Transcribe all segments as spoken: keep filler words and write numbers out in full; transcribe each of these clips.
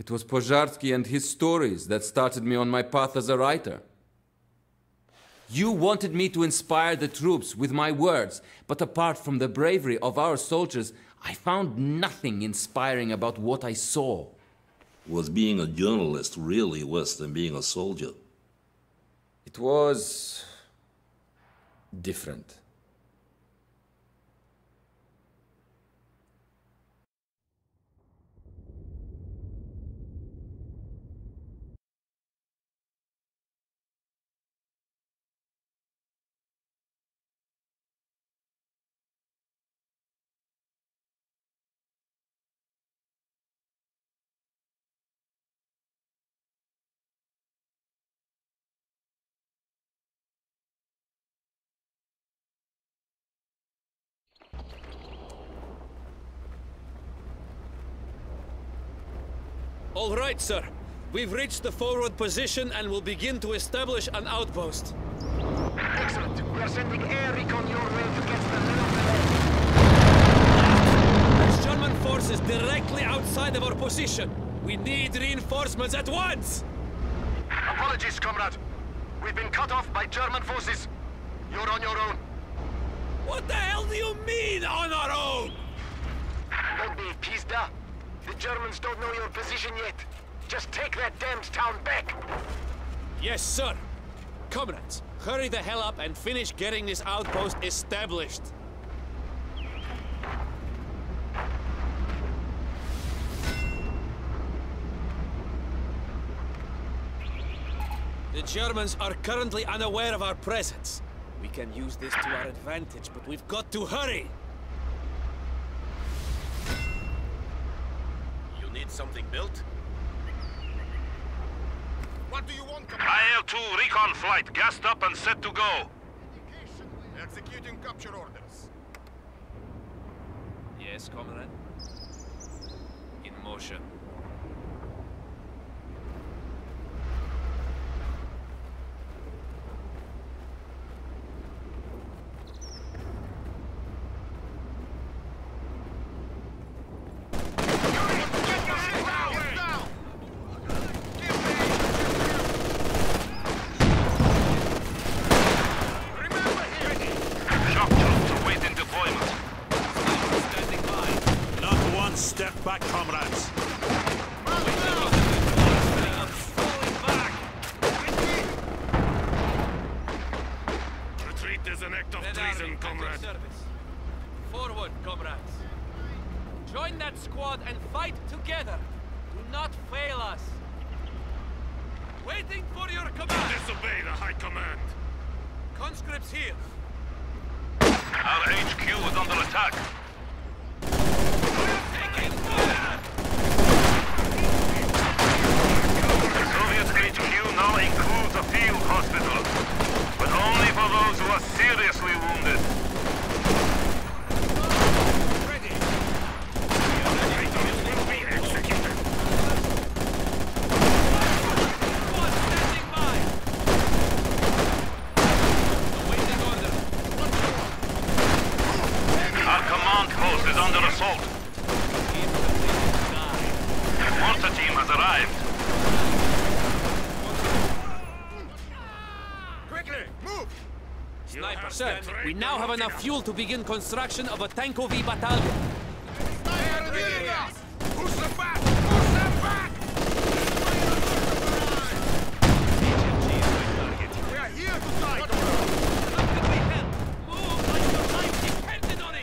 It was Pozharsky and his stories that started me on my path as a writer. You wanted me to inspire the troops with my words, but apart from the bravery of our soldiers, I found nothing inspiring about what I saw. Was being a journalist really worse than being a soldier? It was different. All right, sir. We've reached the forward position and will begin to establish an outpost. Excellent. We are sending air recon your way to get the middle of the There's German forces directly outside of our position. We need reinforcements at once! Apologies, comrade. We've been cut off by German forces. You're on your own. What the hell do you mean, on our own? Don't be pizda. The Germans don't know your position yet. Just take that damned town back. Yes, sir. Comrades, hurry the hell up and finish getting this outpost established. The Germans are currently unaware of our presence. We can use this to our advantage, but we've got to hurry! Need something built? What do you want, I L two recon flight gassed up and set to go. Executing capture orders. Yes, comrade. In motion. Step back, comrades. Retreat is an act of treason, comrade. Forward, comrades. Join that squad and fight together. Do not fail us. Waiting for your command. Disobey the High Command. Conscripts here. Our H Q is under attack. H Q now includes a field hospital, but only for those who are seriously wounded. Ready. Will be executed. Squad standing by. Awaiting order. Our command post is under assault. The mortar team has arrived. Sniper, sir, we now have enough fuel to begin construction of a Tankovi battalion. Push them back! Push them back! We are here to fight! How can we help? Move like your life depended on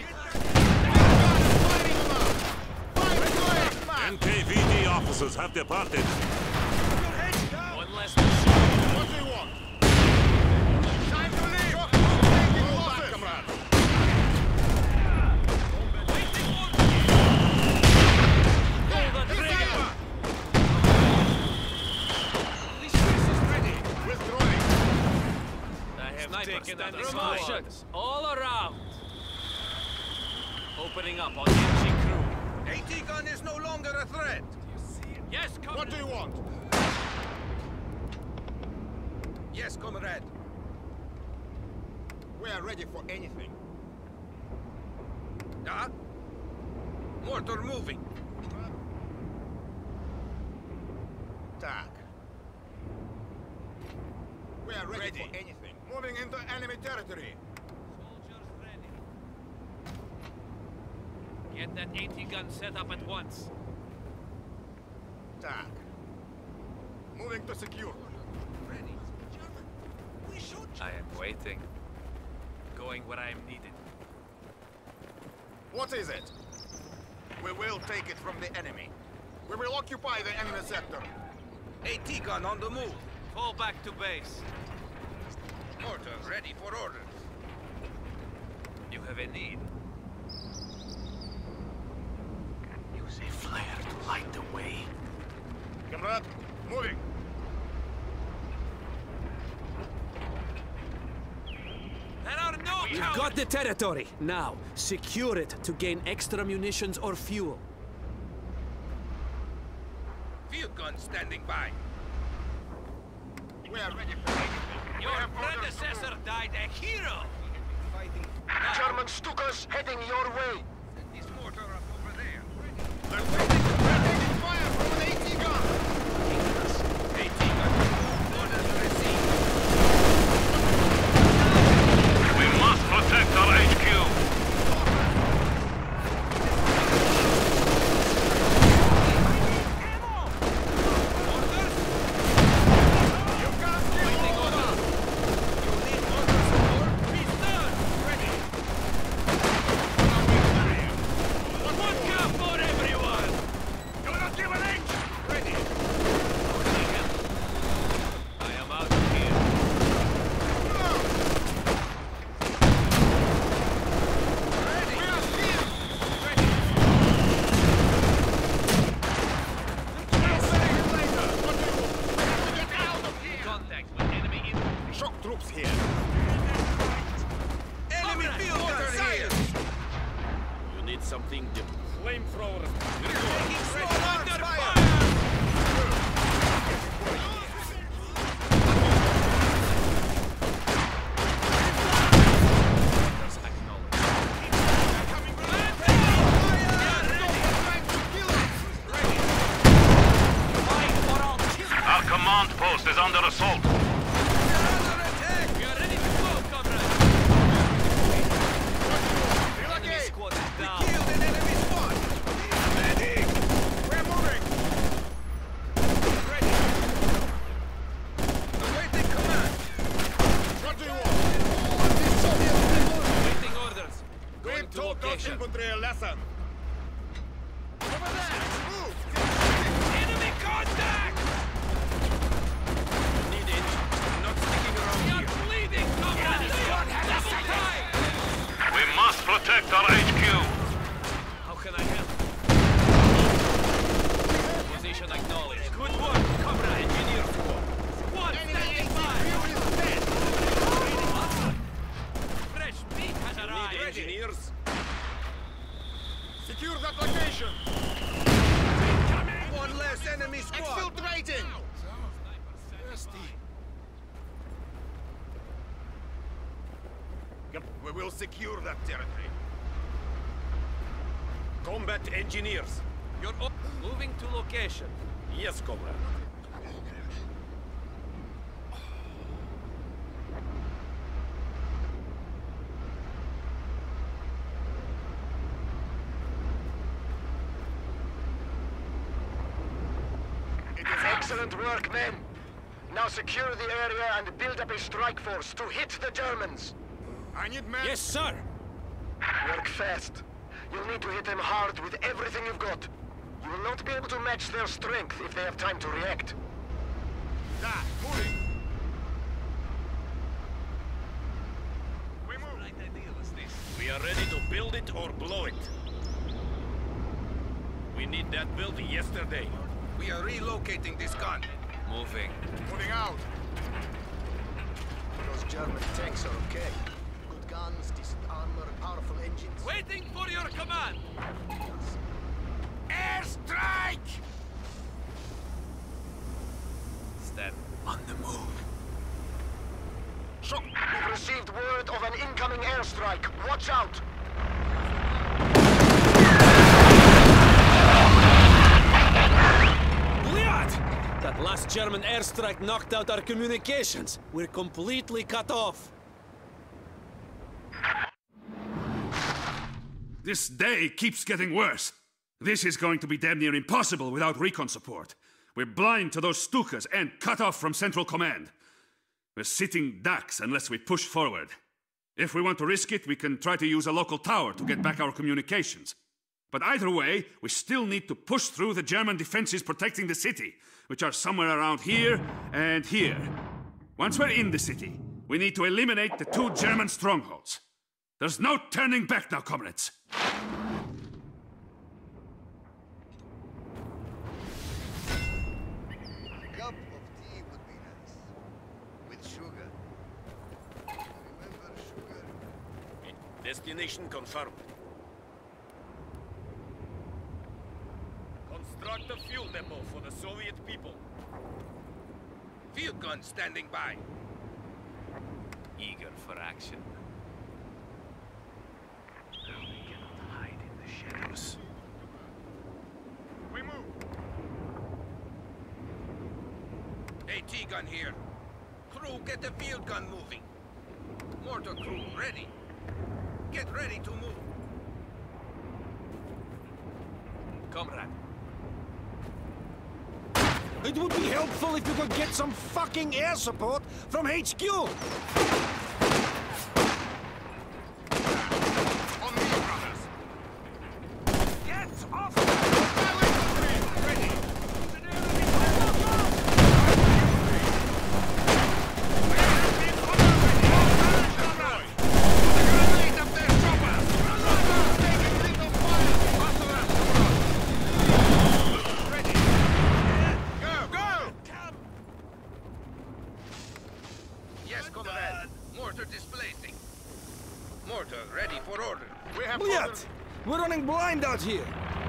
it! N K V D officers have departed. One less mission. What do you want? Time to leave! Waiting order. Pull the trigger. This is ready. Withdrawing. I have taken that promotions all around. Opening up on the engine crew. AT gun is no longer a threat. Yes, comrade. What do you want? Yes, comrade. We are ready for anything. Ah? Mortar moving. Tak. We are ready, ready for anything. Moving into enemy territory. Soldiers ready. Get that AT gun set up at once. Tak. Moving to secure. Ready. We should. I am waiting. Going where I am needed. What is it? We will take it from the enemy. We will occupy the enemy sector. AT gun on the move. Fall back to base. Mortar ready for orders. You have a need. Use a flare to light the way. Comrade, moving. There are no We've cowards. got the territory. Now, secure it to gain extra munitions or fuel. Field gun standing by. We are ready for anything. Your We have orders to predecessor move. died a hero. Fighting. German Stukas heading your way. Send this mortar up over there. They're taking, they're taking fire from an AT gun. AT gun. Orders received. We must protect our H Q. You can't steal order. You need order support? He's done. Ready. Vodka for everyone. Do not give an inch. Ready. I am out of here. Ready. We are here. Ready. We'll say it later. What do you want? We have to get out of here. Contact with enemy infantry. Shock troops here. Enemy Comrade, field gun here. You need something different. Flamethrowers. Taking strong arms Under fire. fire. Our command post is under assault. Under attack. We are ready to go, comrade. Enemy squad is down. Killed an enemy squad. Medic. We're moving. Ready. Awaiting command. What do you want? This Soviet people. Waiting orders. Going We've to taught those location. infantry a lesson. Over there. Move. Enemy contact! Need it. Not sticking around We are here. bleeding, comrade! Double time! We must protect our H Q. How can I help? Position acknowledged. Good work, comrade. Engineer squad. Squad standing by. Fresh meat has arrived. Engineers. Secure that location. One less enemy squad. Exfiltrating. Yep, we will secure that territory. Combat engineers. You're up. Moving to location. Yes, comrade. It is Excellent work, men. Now secure the area and build up a strike force to hit the Germans. I need men. Yes, sir. Work fast. You'll need to hit them hard with everything you've got. You will not be able to match their strength if they have time to react. That. Moving. We move. Right idea was this. We are ready to build it or blow it. We need that built yesterday. We are relocating this gun. Moving. Moving out. Those German tanks are okay. Good guns, decent armor, powerful engines. Waiting for your command. Airstrike! Stand. On the move. Shock! We've received word of an incoming airstrike. Watch out! Bliat! That Last German airstrike knocked out our communications. We're completely cut off. This day keeps getting worse. This is going to be damn near impossible without recon support. We're blind to those Stukas and cut off from Central Command. We're sitting ducks unless we push forward. If we want to risk it, we can try to use a local tower to get back our communications. But either way, we still need to push through the German defenses protecting the city, which are somewhere around here and here. Once we're in the city, we need to eliminate the two German strongholds. There's no turning back now, comrades. Cup of tea would be nice. With sugar. Remember sugar? Destination confirmed. Construct a fuel depot for the Soviet people. Field gun standing by. Eager for action. Now we cannot hide in the shadows. We move. AT gun here. Crew, get the field gun moving. Mortar crew, ready. Get ready to move. Comrade. It would be helpful if you could get some fucking air support from H Q! On me, brothers. Get off! Ready. Yes, comrade. Mortar displacing. Mortar ready for order. We have Blyat! orders. We're running blind out here!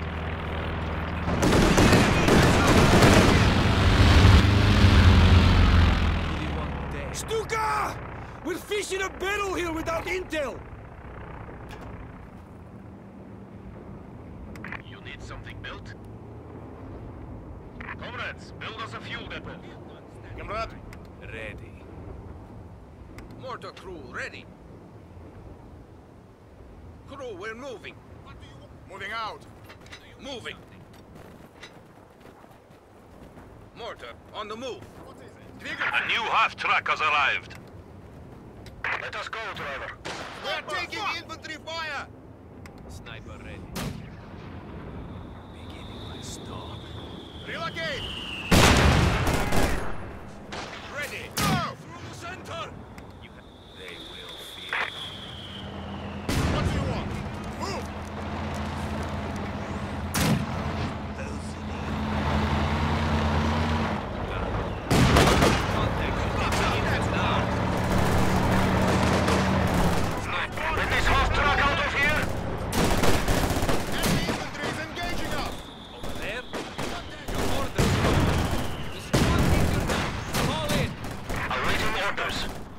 Stuka! We're fishing a battle here without intel! You need something built? Comrades, build us a fuel depot. Comrade. Ready. Mortar crew, ready. Crew, we're moving. Moving out. Moving. Mortar, on the move. A new half-track has arrived. Let us go, driver. We are taking infantry fire. Sniper ready. Beginning my stop. Relocate. Ready. Go. Through the center! You ha they will fear. What do you want? Move. Get this half-track out of here! Enemy infantry is engaging us. Over there? Your orders. This is one meter now. Fall in. Awaiting orders.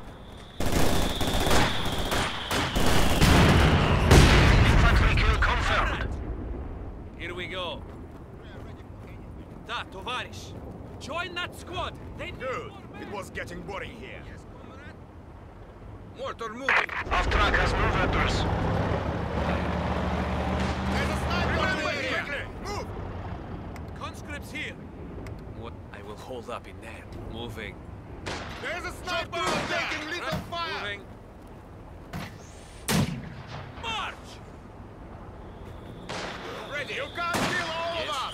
Infantry kill confirmed. Here we go. Da, tovarish. Join that squad. They need Good. more men. It was getting boring here. Mortar moving. Half-track has no orders. There's a sniper Remember over here. here. Move. Conscripts here. What? I will hold up in there. Moving. There's a sniper taking little fire. Moving. March! Ready. You can't kill all Yes. of us.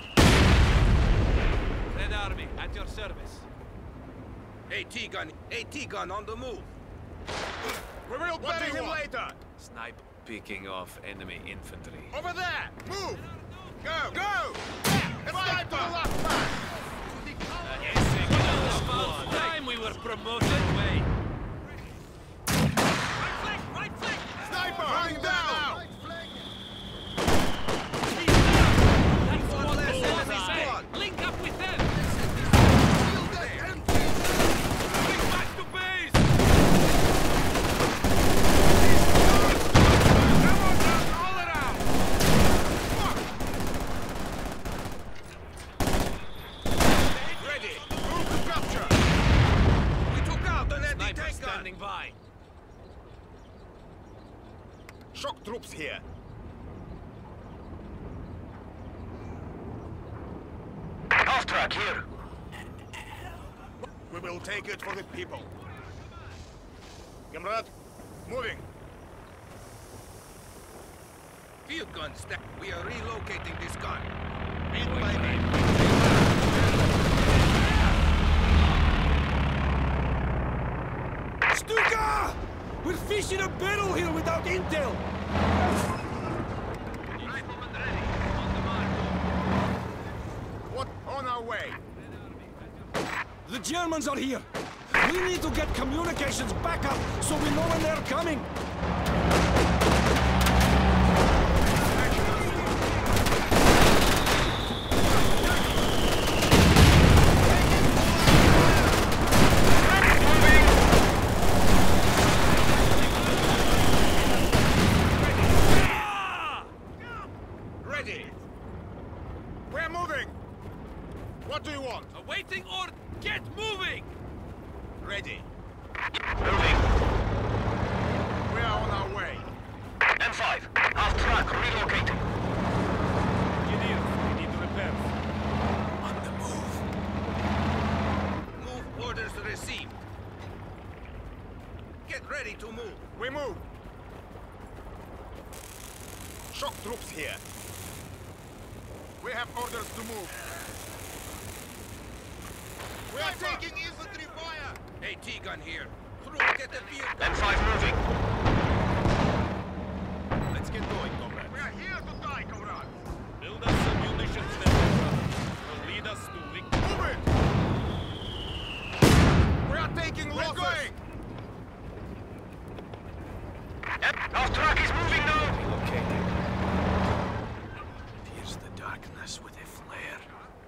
Red Army, at your service. AT gun. AT gun on the move. We will bury him later. Snipe picking off enemy infantry. Over there. Move. Go. Go. A sniper. Last man. About time we were promoted. Way. Right flank, right flank. Sniper. Running down. That's what the enemy say. Link up with them. Bring back to base. Come on down. All around. Fuck. Ready. standing by. Shock troops here. Half track here. We will take it for the people. Comrade, moving. Field gun stack. We are relocating this gun. In by me. Stuka! We're fishing a battle here without intel! Rifleman ready. On the mark. What? On our way. The Germans are here! We need to get communications back up so we know when they're coming! Ready. We're moving. What do you want? Awaiting order. Get moving! Ready. Moving. We are on our way. M five. Half track relocating. Engineers, we need repairs. On the move! Move orders received. Get ready to move. We move. Shock troops here. We have orders to move. We are taking infantry fire! AT gun here. Crew, get the field M gun. five moving. Let's get going, comrades. We are here to die, comrades. Build us some munitions then, will lead us to victory. Move it! We are taking losses. We're going! Half track is moving now. Okay. Pierce the darkness with a flare.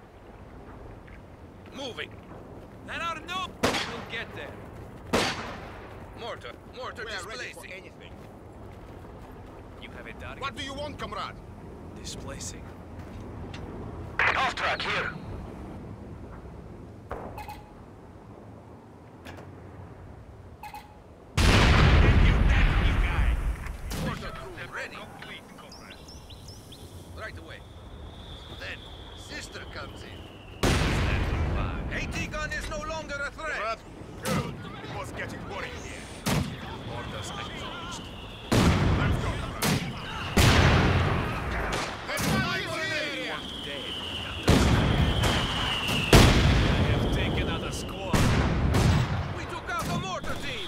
Moving. There are no... We'll get there. Mortar. Mortar We are ready for displacing. anything. You have a target. What do you want, comrade? Displacing. Half track here. Mortar crew ready. Right away. Then, sister comes in. AT gun is no longer a threat. Comrade, good. It was getting boring here. Orders acknowledged. Let's go, comrade. Let's go, area! Dead. I have taken out a squad. We took out the mortar team.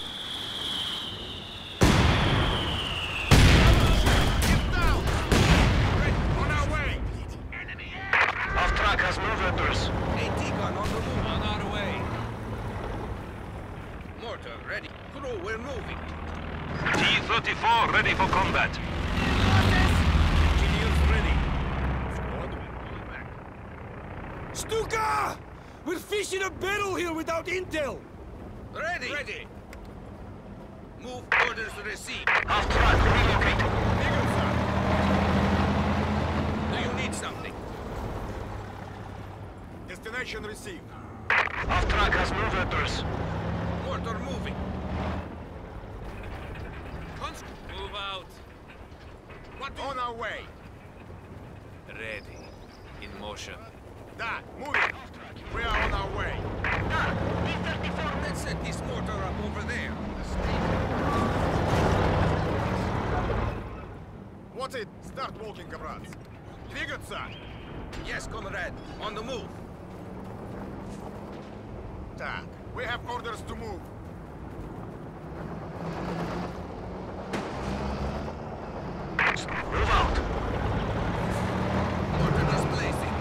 Get down! Ready, on our way! Half track has moved orders. AT gun on the move. On our way. Mortar ready. Crew, we're moving. T thirty-four ready for combat. Engineers ready. Stuka! We're fishing a battle here without intel! Ready. Ready. Move orders received. Half track relocating. Do you need something? Destination received. Half track has moved orders. Mortar moving. Cons- Move out. What on our way? Ready. In motion. Da, moving. We are on our way. Let's set this mortar up over there. What's it? Start walking, comrades. Двигаться! Yes, comrade. On the move. Так, we have orders to move. Move out. Mortar displacing.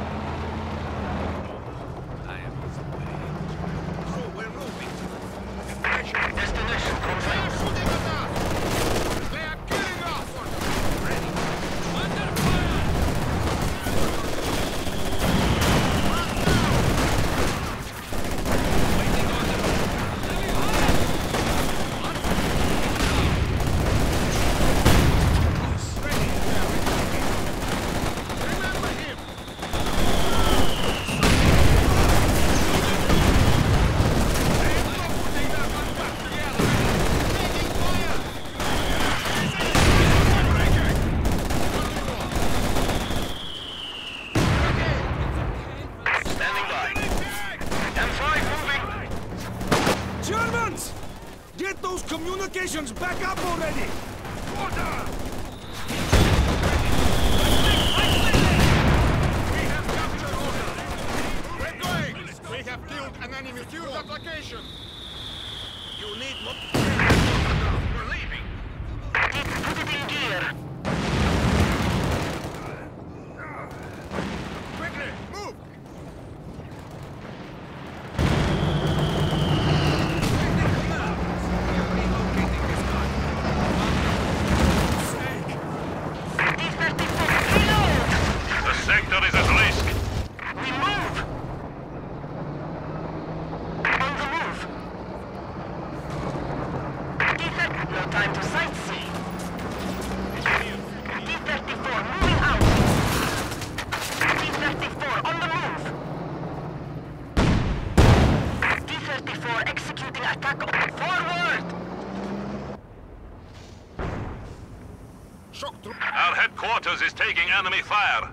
I am on the way. Crew, we're moving. Destination. Destination They are confirmed. shooting at us! They are killing us! Ready. Under fire! Waiting order. get those communications back up already! Order! We have captured order! We're going! We have killed an enemy field application! You need more. We're leaving. Put it in gear. Quickly, move! The sector is at risk. We move! On the move! D thirty, no time to sightsee. D thirty-four moving out! D thirty-four on the move! D thirty-four executing attack forward! Shock troop. Our headquarters is taking enemy fire.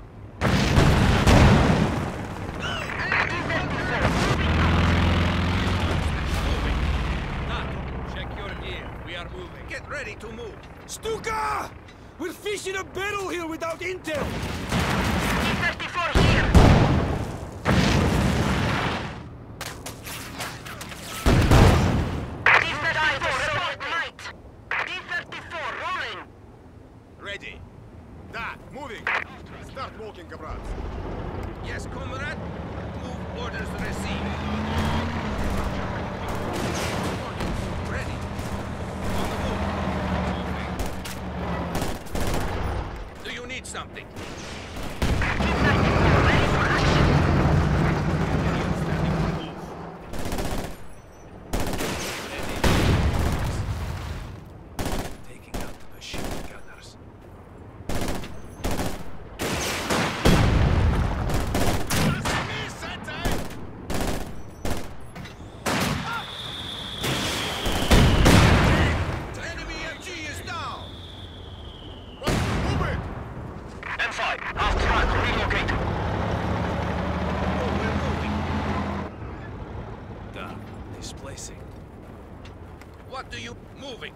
Check your gear. We are moving. Get ready to move. Stuka! We're fishing a battle here without intel! D thirty-four here! D thirty-four Soviet might! D thirty-four rolling! Ready. Da, moving. Start walking, comrades. Yes, comrade. Move orders received. Ready. On the move. Do you need something? D thirty-four ready for action! Taking out the machine gunners. The enemy M G is down. Move it! M five, half track, relocate! Oh, we're moving. Duh. Displacing. What do you moving?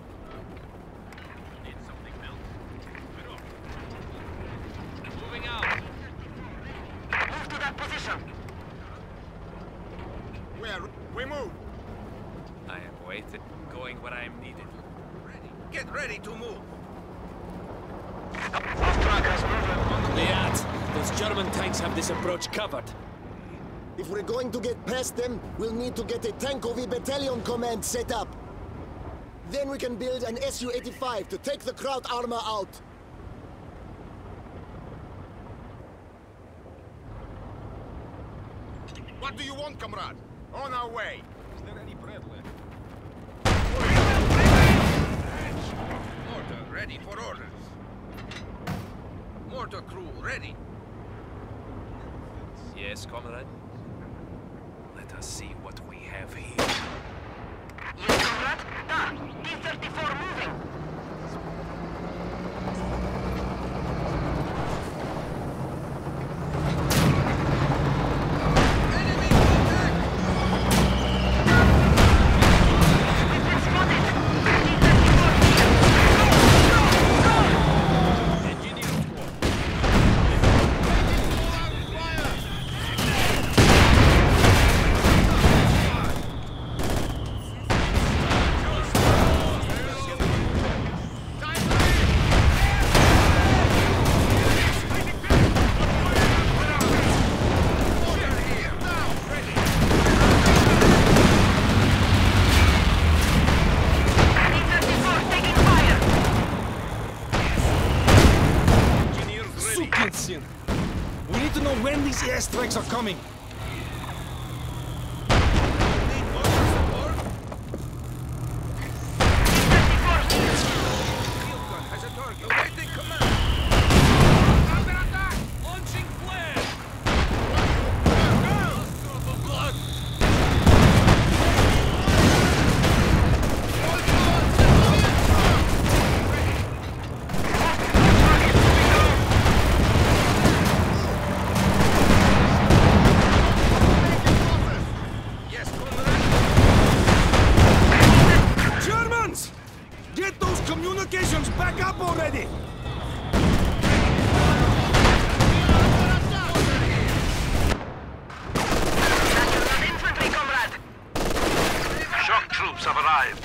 Need something built? We're off. Moving out. Move to that position! Where? We move! I am waiting. Going where I am needed. Ready. Get ready to move. Half track has moved on the Liat, those German tanks have this approach covered. If we're going to get past them, we'll need to get a Tankovi battalion command set up. Then we can build an S U eighty-five to take the Kraut armor out. What do you want, comrade? On our way! Is there any bread left? Mortar ready for orders. Mortar crew ready. Yes, comrade. Let us see what we have here. Yes, comrade? Da! D thirty-four moving! Enemy contact! We've been spotted! D thirty-four here! Go! Go! Go! Engineer squad. D thirty-four taking fire! Sukinsin! We need to know when these airstrikes are coming! Need mortar support? D thirty-four here! Field gun has a target. Awaiting command. Under attack! Launching flare! Drop of blood! Target moving down! Ready! Infantry, comrade! Shock troops have arrived.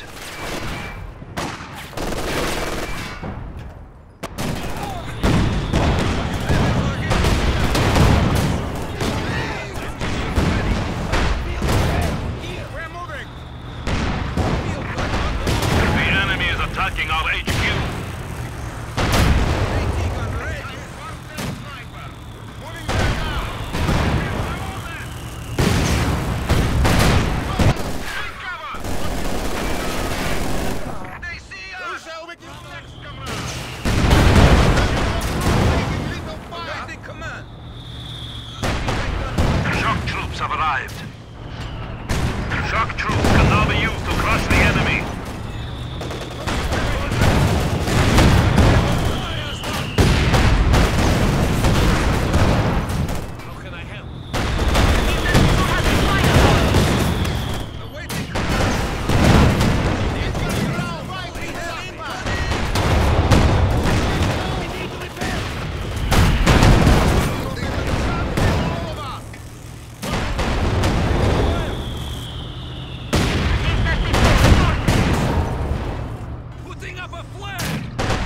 We're moving! The enemy is attacking our H Q. Shock troops have arrived. Shock troops can now be used to crush the enemy. How can I help? Putting up a flag!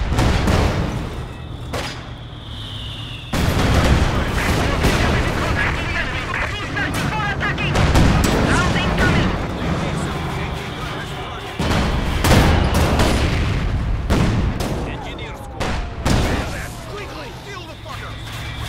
Engineer squad. Quickly! Kill the fuckers!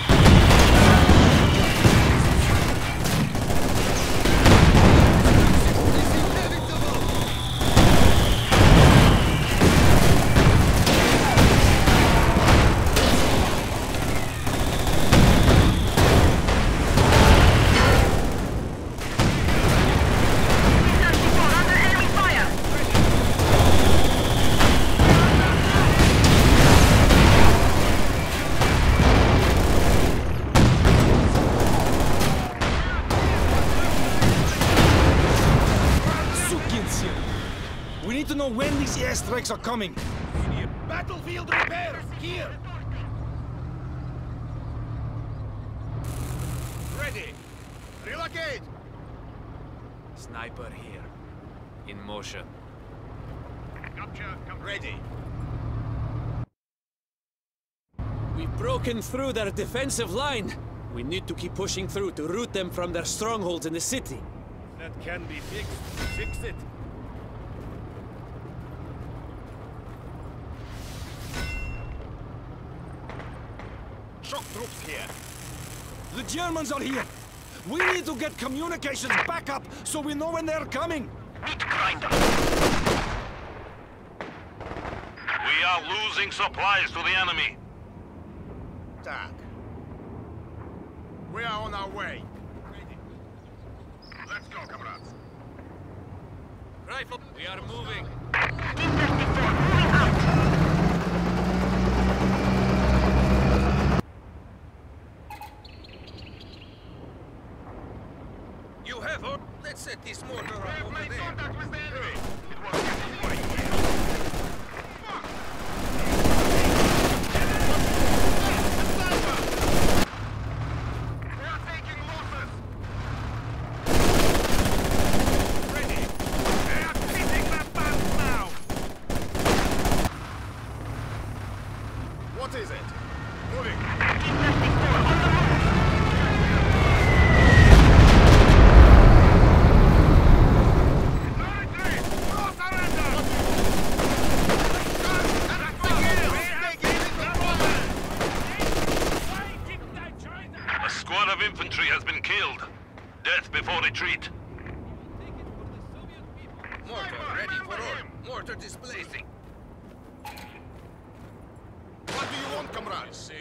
Sukins here. We need to know when these airstrikes are coming. Battlefield repair! Here! Ready! Relocate! Sniper here. In motion. Capture, come ready! We've broken through their defensive line. We need to keep pushing through to root them from their strongholds in the city. That can be fixed. Fix it! Shock troops here! The Germans are here. We need to get communications back up so we know when they're coming. Meat grinder! We are losing supplies to the enemy. Tak. We are on our way. Let's go, comrades. Rifle, we are moving. T thirty-four, moving out! You have her. Let's set this mortar up over there. Contact with the enemy! It was getting way here. We are taking losses! Ready! They are hitting that band now! What is it? Moving! T thirty-four, on the move! Infantry has been killed. Death before retreat. Mortar ready for order. Mortar displacing. What do you want, comrades?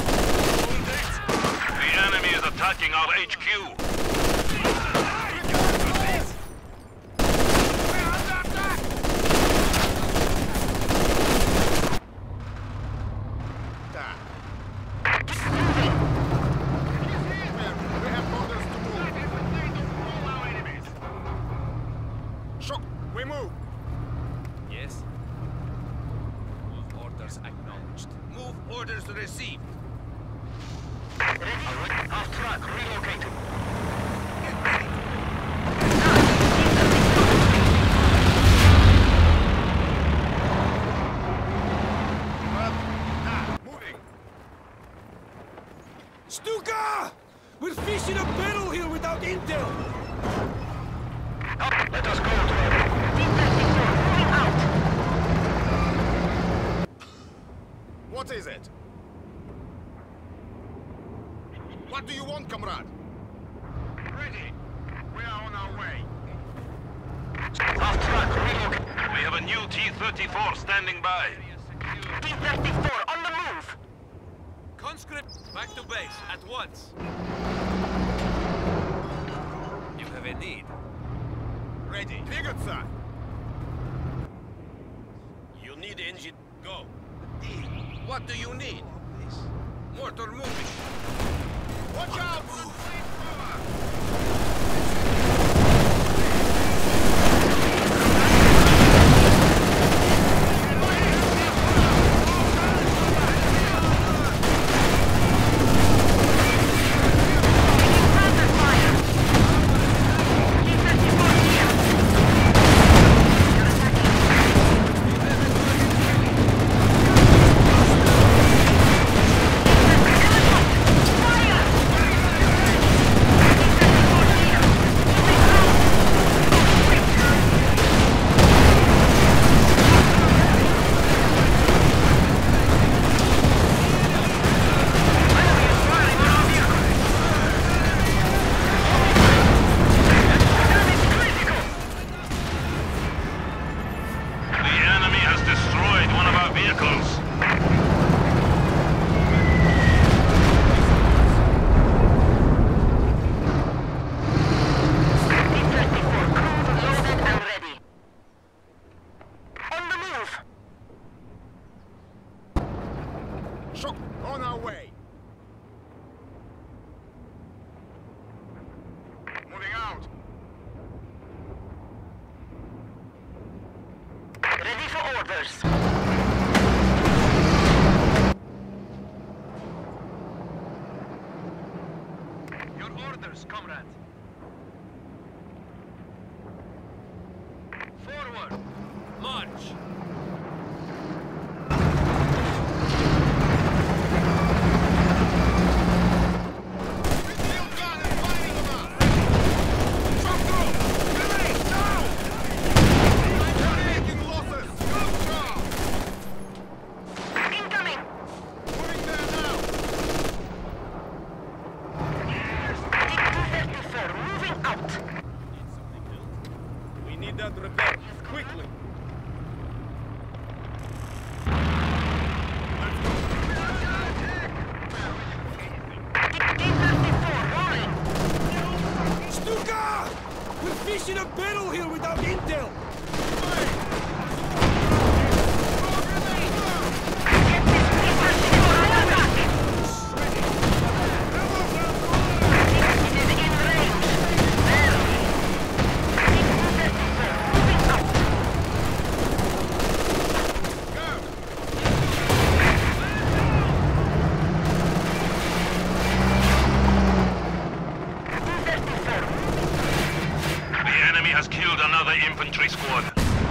The enemy is attacking our H Q. We move! Yes? Orders Orders acknowledged. Move orders received. Ready? Off track, relocated. Get ready. Stuka! We're fishing a barrel here without intel! Up, let us go to her. T thirty-four, moving out! What is it? What do you want, comrade? Ready. We are on our way. Off track, relocate. We have a new T thirty-four standing by. T thirty-four, on the move! Conscript, back to base, at once. You have a need. Ready. Triggered, sir. You need engine. Go. D, what do you need? Mortar moving. Watch out! Shock, on our way. Moving out. Ready for orders. Your orders, comrade. Forward. March. That repair quickly. Stuka! We're fishing a barrel here without intel! Has killed another infantry squad.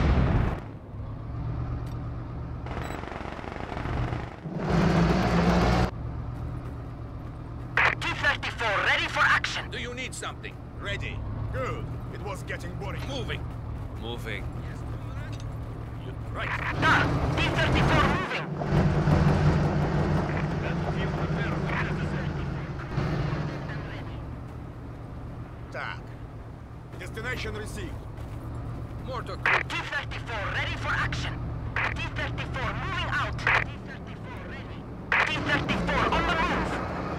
T thirty-four, ready for action. Do you need something? Ready. Good. It was getting boring. Moving. Moving. You, right. Now, T thirty-four moving. Tak. Destination received. Mortar. T thirty-four, ready for action. T thirty-four, moving out. T thirty-four, ready. T thirty-four, on the move.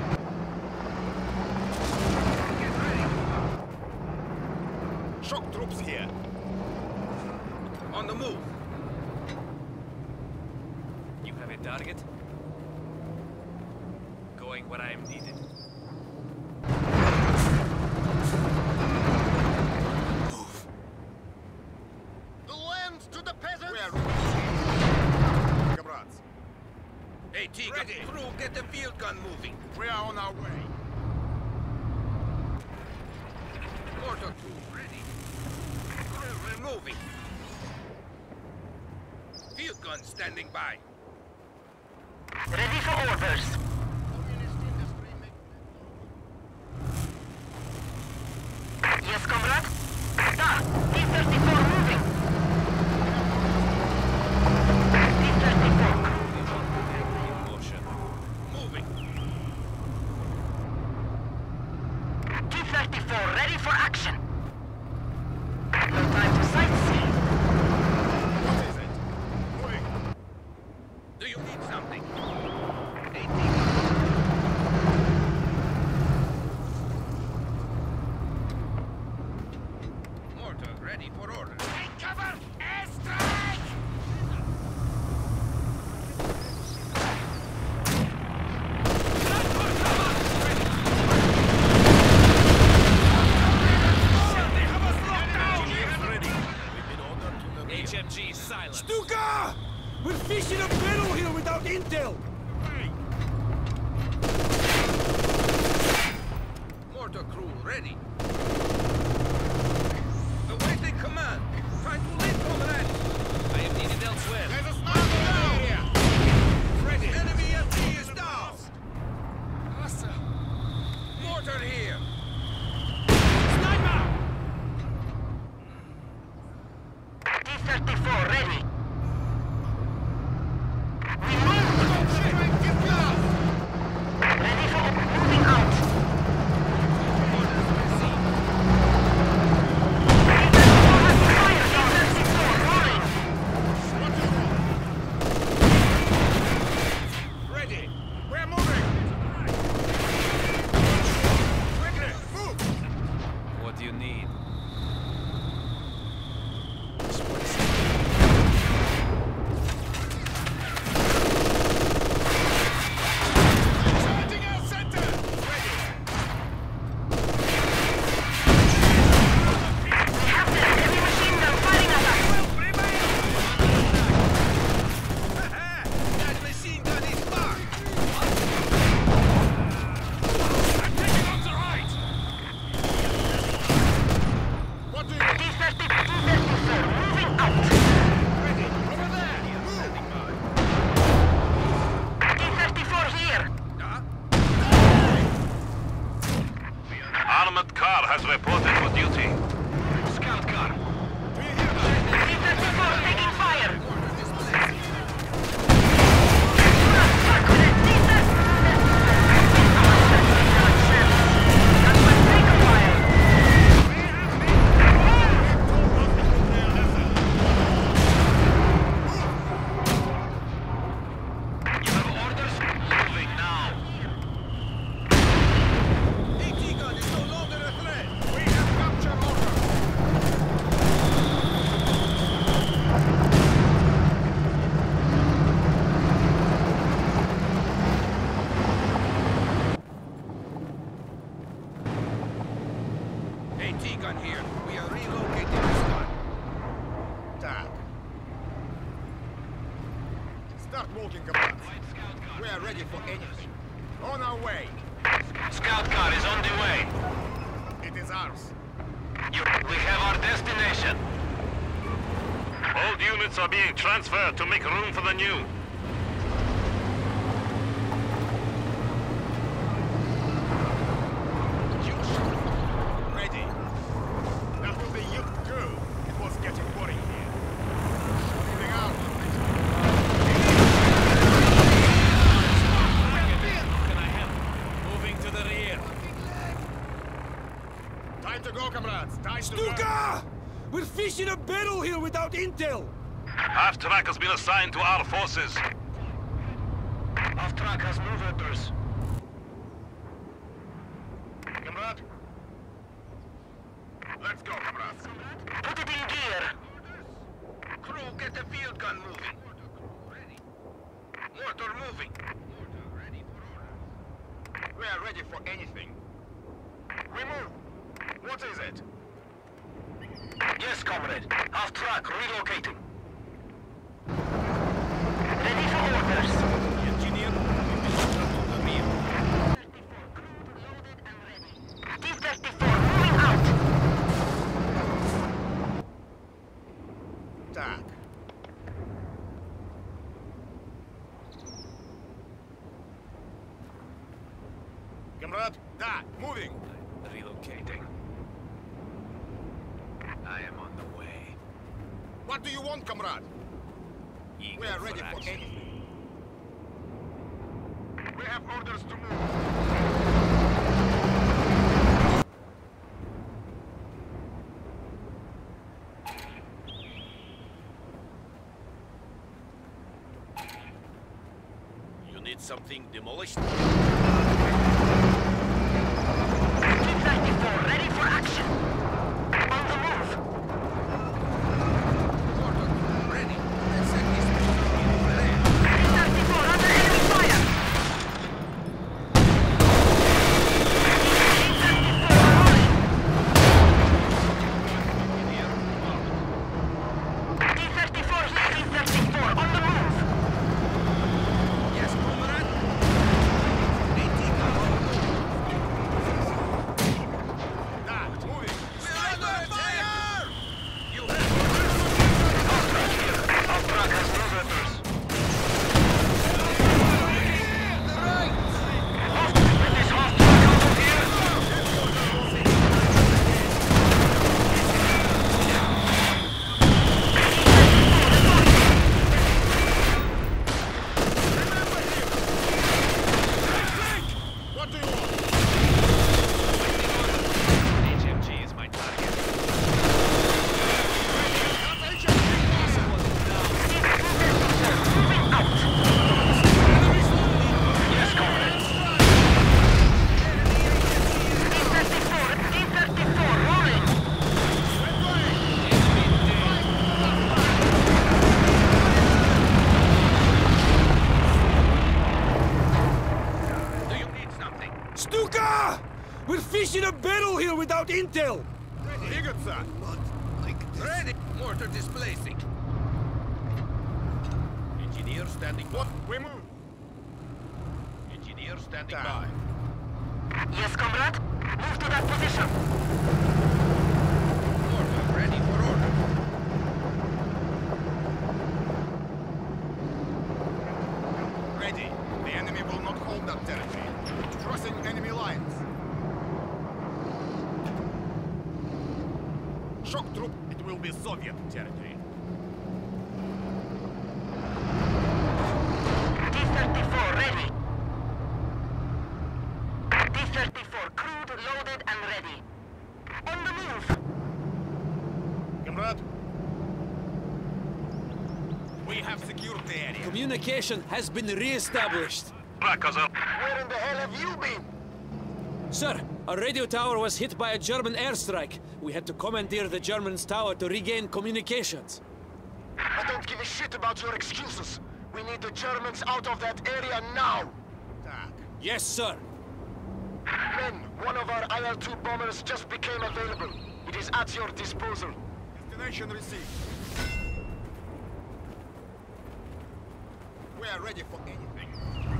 Get ready. Shock troops here. On the move. You have a target? Going where I am needed. get the field gun moving. We are on our way. Mortar crew ready. Crew removing. Field gun standing by. Ready for orders. Yes, comrade? Start. T thirty-four moving. T thirty-four. Moving. T thirty-four ready for action. No time to sightsee. What is it? Moving. Do you need something? Mortar ready for order. Take cover! Airstrike! H M G silent. Stuka! We're fishing a battle here without intel! Mortar crew ready. Awaiting command. Trying to lead, comrade. I am needed elsewhere. There's a sniper area! Ready. Enemy L T is down. Mortar here. Sniper! T thirty-four ready. Ready for moving out. Ready. We're moving! Quickly, move! What do you need? Charging our center! Ready! We have the heavy machine gun firing at us. That machine gun is marked. I'm taking on the right! What do you... T thirty, T thirty-four moving out. Ready! Over there! Move! T thirty-four here. Armored car has reported for duty. Scout car. Do you hear that? T thirty-four taking fire. Fuck with it, T thirty-four. That will take a while. You have orders? Moving now. AT gun is no longer a threat. We have captured mortar! AT gun here. We are relocating this gun. Tag. Start walking, command. We are ready for anything. On our way. Scout car is on the way. It is ours. You, we have our destination. Old units are being transferred to make room for the new. Ready. That will be you too. It was getting boring here. Moving out. How can I help? Moving to the rear. Time to go, comrades. Time to go. Stuka! We're fishing a battle here without intel! Half-track has been assigned to our forces. Off-track has move orders. Comrade. Let's go, comrades. Put it in gear. Crew, get the field gun moving. Ready. Mortar moving. Mortar ready for order. We are ready for anything. We move. What is it? Yes, comrade. Off-track relocating. Ready for orders. Engineer, Так. Comrade? Да, moving. Relocating. I am on the way. What do you want, comrade? Eager We are ready for for action. anything. We have orders to move. You need something demolished? T thirty-four, ready for action. On the move. Order, ready. Let's set this mission in flare. T thirty-four, under enemy fire. T thirty-four, rolling. T thirty-four, T thirty-four, on the move. Yes, comrade. AT gun on the move. Да, moving. We're under attack! You have Our truck has no weapons. With this hostile combo here. What do you want? H M G is my target. Yes, comrade. T thirty-four, T thirty-four, rolling. Do you need something? Stuka! We're fishing a battle here without intel! Двигаться! Ready! Mortar displacing. Engineer standing by. What? We move. Engineer standing Так. by. Yes, comrade. Move to that position. Mortar ready for order. Ready. The enemy will not hold that territory. Crossing enemy lines. Shock troop, it will be Soviet territory. T thirty-four, ready. T thirty-four, crewed, loaded, and ready. On the move. Comrade? We have secured the area. Communication has been re-established. Where in the hell have you been? Sir, our radio tower was hit by a German airstrike. We had to commandeer the Germans' tower to regain communications. I don't give a shit about your excuses. We need the Germans out of that area now. Так. Yes, sir. Men, one of our I L two bombers just became available. It is at your disposal. Destination received. We are ready for anything.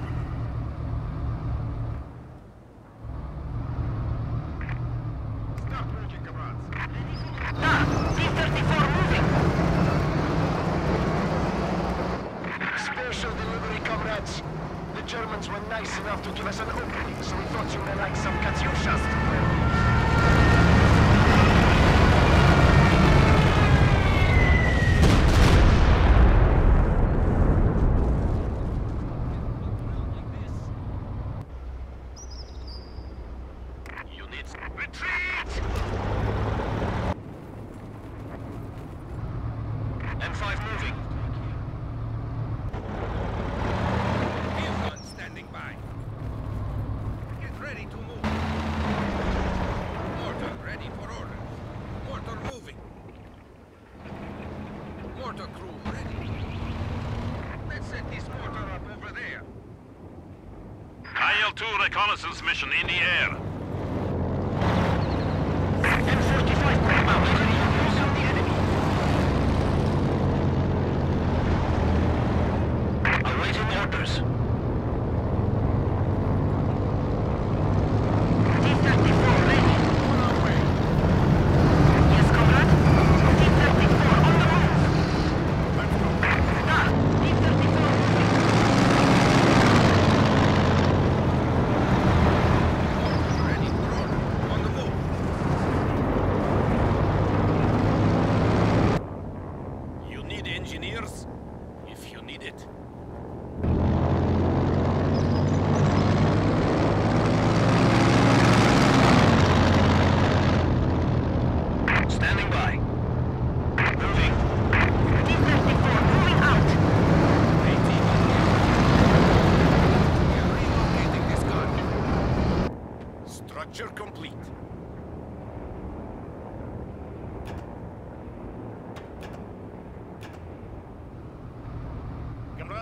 Start working, comrades. Da, T thirty-four moving. Special delivery, comrades. The Germans were nice enough to give us an opening, so we thought you may like some Katyushas to wear. You need Retreat! M five moving. field gun standing by. Get ready to move. Mortar ready for orders. Mortar moving. Mortar crew ready. Let's set this mortar up over there. I L two reconnaissance mission in the air. M forty-five prime out, ready to pursue the enemy. Awaiting orders. T thirty-four, ready. On our way. Yes, comrade. T thirty-four, on the move.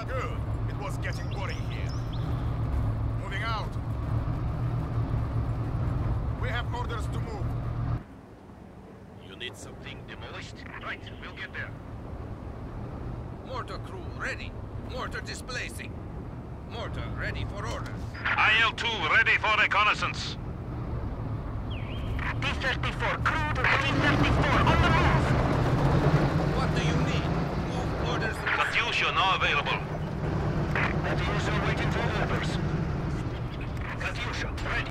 Good. It was getting boring here. Moving out. We have orders to move. You need something demolished? Right, we'll get there. Mortar crew ready. Mortar displacing. Mortar ready for orders. I L two ready for reconnaissance. T thirty-four crewed, T thirty-four on the move. What do you need? Move orders. Katyusha now available. Katyusha waiting for orders. Katyusha, ready.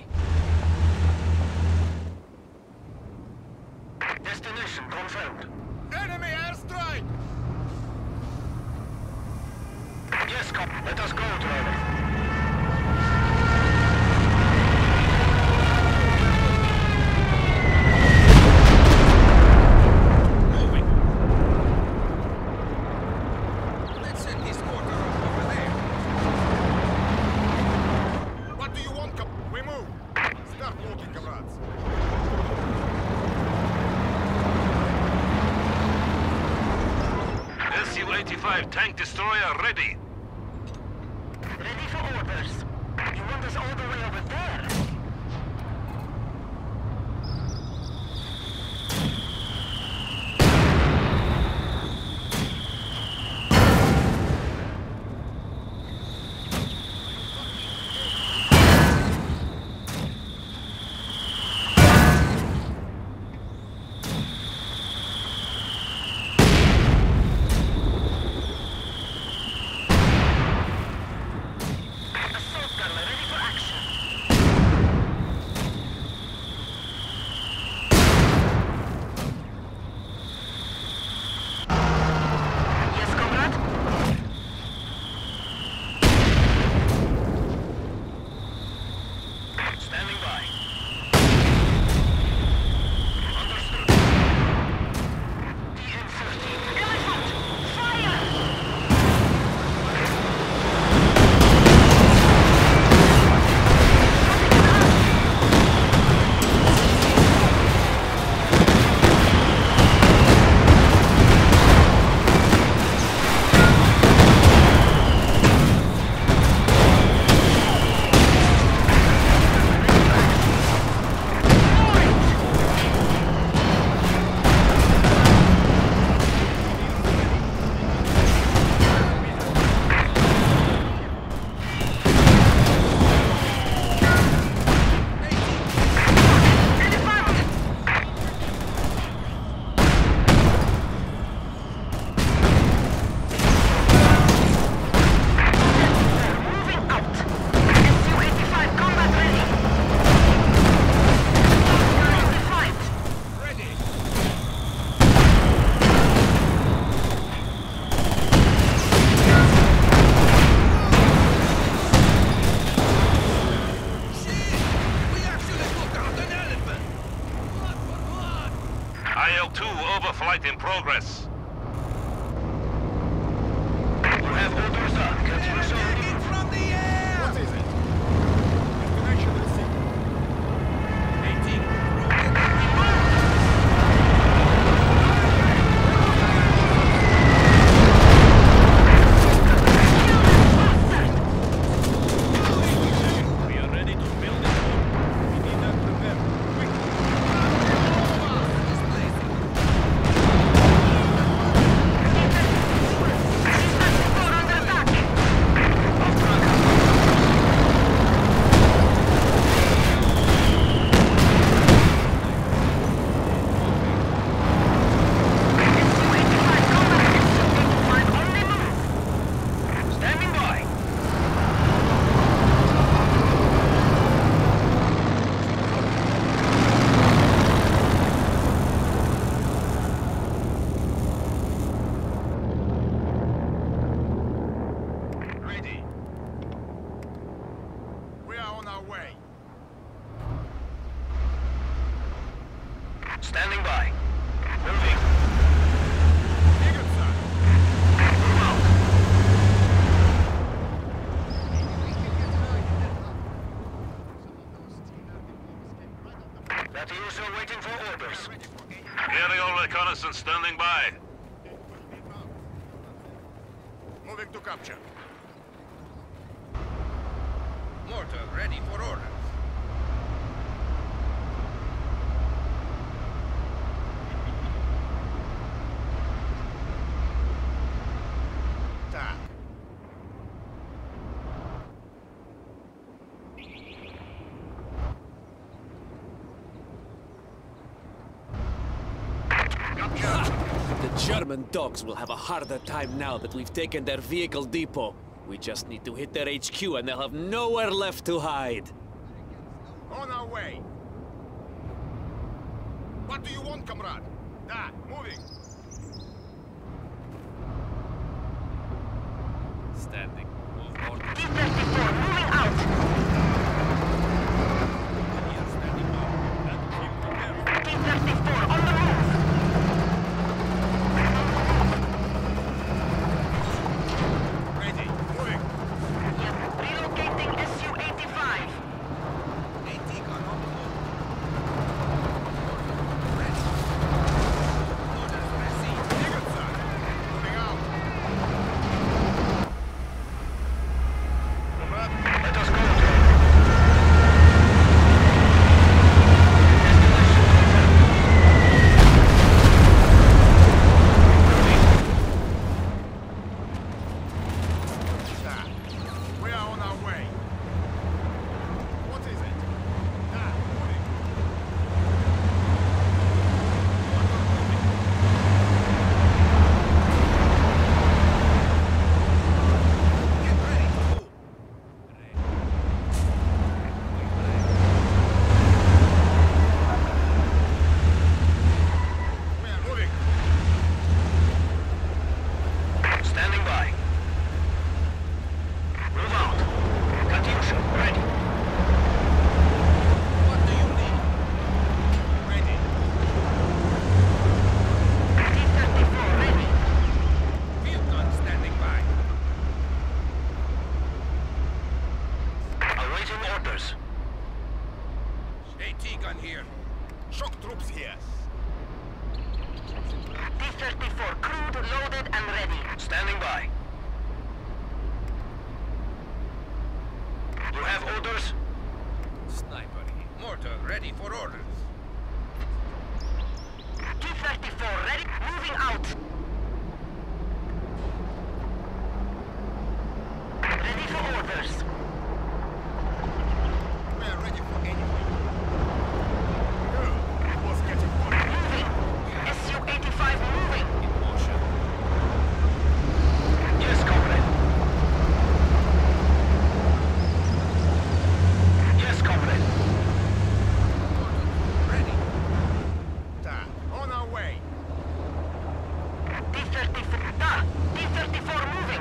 Destination confirmed. Enemy airstrike! Yes, Cop. Let us go, driver. Moving. Let's send this mortar over there. What do you want, Cap? We move. Start walking, comrades. S U eighty-five tank destroyer ready. Ready for orders. You want us all the way over there? Assault gunner ready for action. Yes, comrade? Standing by. Understood. D M thirteen. Elephant! Fire! Moving out. S U eighty-five combat ready. Fight. Ready. We actually took out an elephant. What? What? What? I L two overflight in progress. You have orders on. Katyusha ready. Attacking from the air. What is it? Destination received. eighteen crew get We are ready to build it all. We need that prepared. Quick. displacing. T thirty-four under attack. Standing by. Moving. Eagle, sir. Move out. Katyusha waiting for orders. Aerial reconnaissance standing by. Moving to capture. Mortar ready for orders. Так. The German dogs will have a harder time now that we've taken their vehicle depot. We just need to hit their H Q and they'll have nowhere left to hide. On our way. What do you want, comrade? Da, moving. Standing. Move order. T thirty-four, moving out. T thirty-four, on the move. Ready, moving. Relocating S U eighty-five. AT gun on the move. Orders received. Good, sir. Moving out. Comrade, Let us go. da. We are on our way. What is it? Da, moving. Get ready to move. We are moving. Standing by. Move out. Katyusha, ready. What do you need? Ready. T thirty-four, ready. Field gun standing by. Awaiting orders. AT gun here. Shock troops here. T thirty-four, crewed, loaded, and ready. Standing by. You have orders? Sniper here. Mortar ready for orders. T thirty-four, ready, moving out. Ready for orders. We are ready for anything. Good. It was getting boring. Moving. S U eighty-five, moving. In motion. Yes, comrade. Yes, comrade. Ready. Da, on our way. T thirty-four, da. T thirty-four, moving.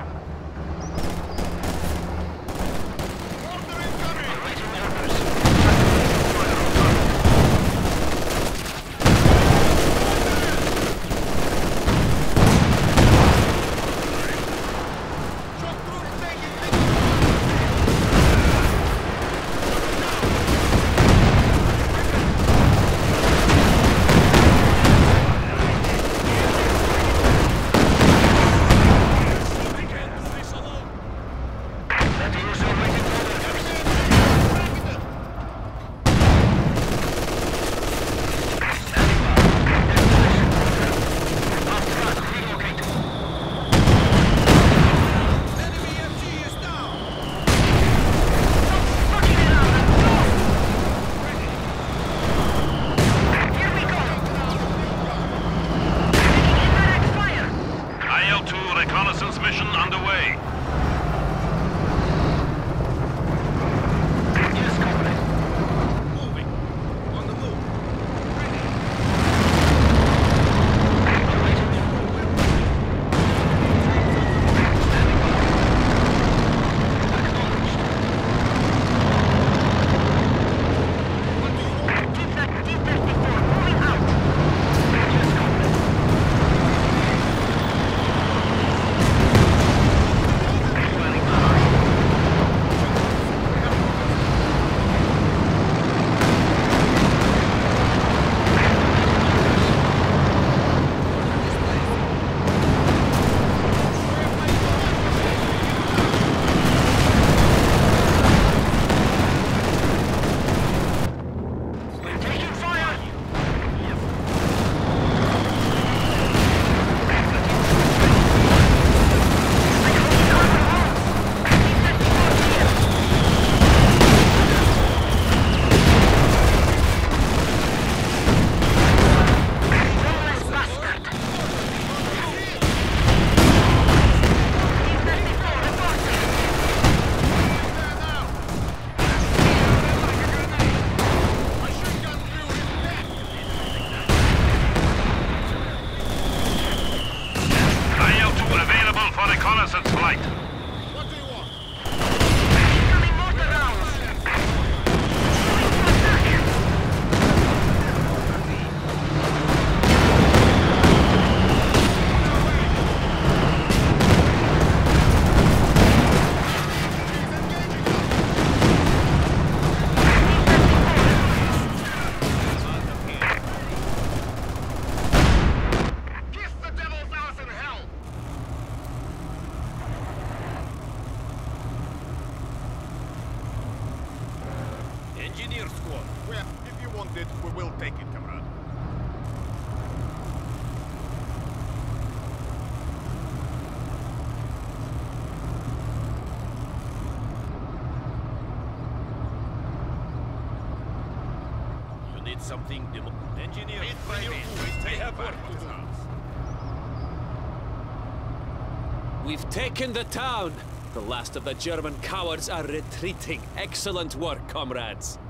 Order incoming! Awaiting orders. Shock troops taking lead! reconnaissance flight. What do you want? Incoming mortar rounds! Kiss the devil's ass in hell! Engineer squad. Well, if you want it, we will take it, comrade. You need something demo. Engineer, bring your food. They have work to do. We've taken the town! The last of the German cowards are retreating. Excellent work, comrades.